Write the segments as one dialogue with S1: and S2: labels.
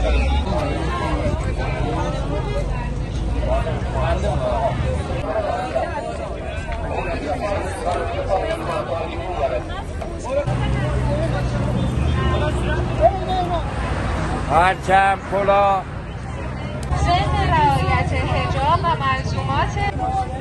S1: پرچم کلا
S2: ضمن رعایت حجاب و ملزومات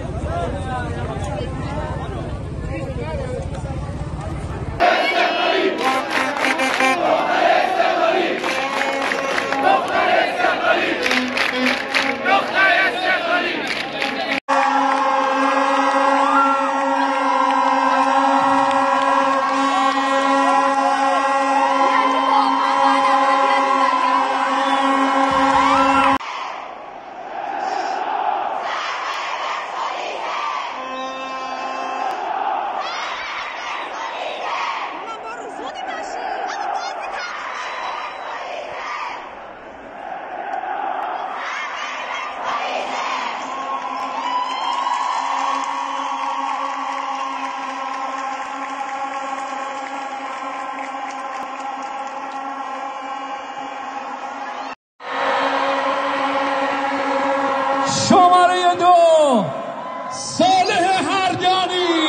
S3: شماره 2 صالح هردانی،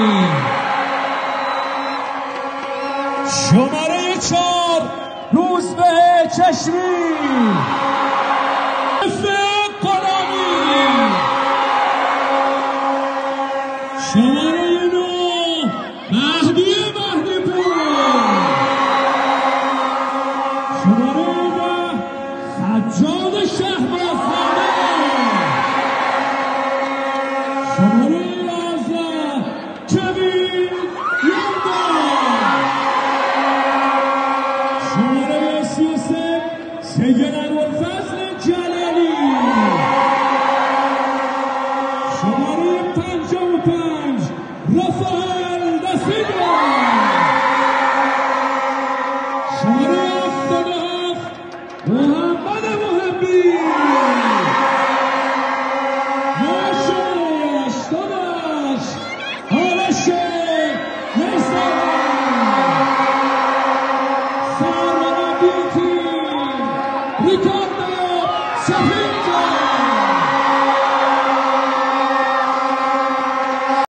S3: شماره 4 روزبه چشمی، قلامی، شماره 9 مهدی پور، شماره 10 سجاد شهبازخانه، شماره 11 کوین یلدا، شماره 33 سید ابوالفضل جلالی.